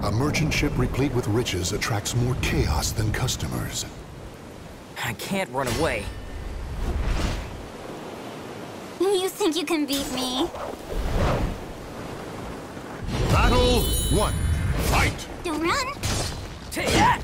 A merchant ship replete with riches attracts more chaos than customers. I can't run away. You think you can beat me? Battle 1. Fight! Don't run! Die!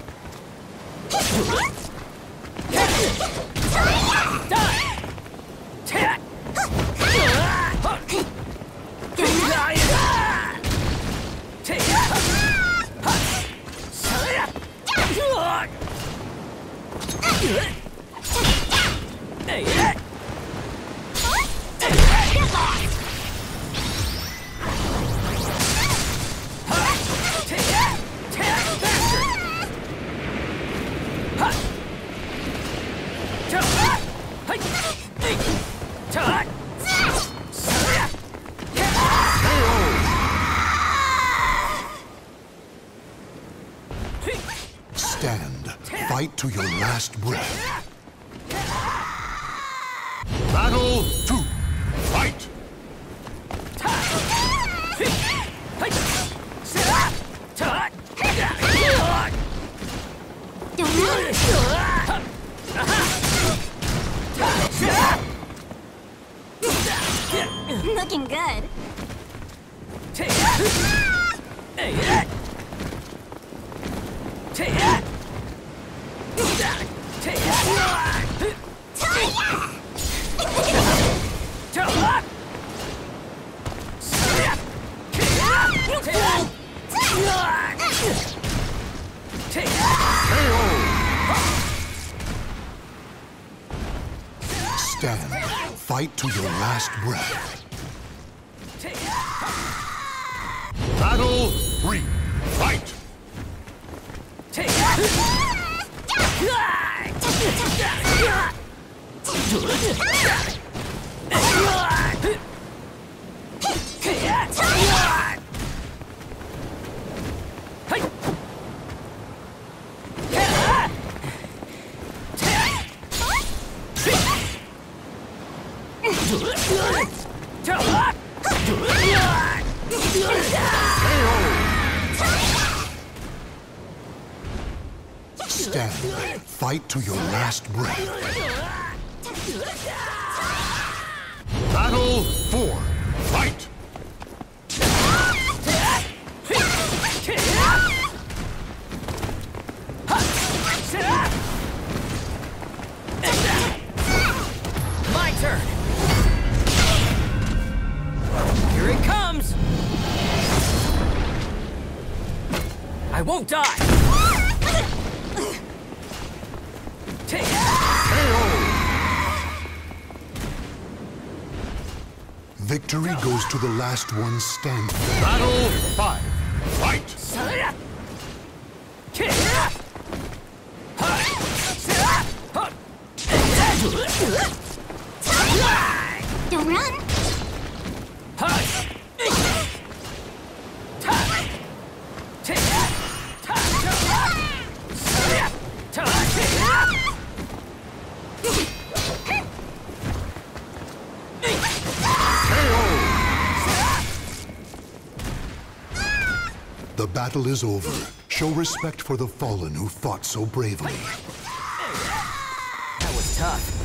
Stand. Fight to your last breath. Battle 2. Fight! Looking good. Stand. Fight to your last breath. Battle 3. Fight! Stand. Fight to your last breath. Battle 4. Fight! My turn! Here it comes! I won't die! Victory goes to the last one standing. Battle 5. Fight! Don't run! The battle is over. Show respect for the fallen who fought so bravely. That was tough.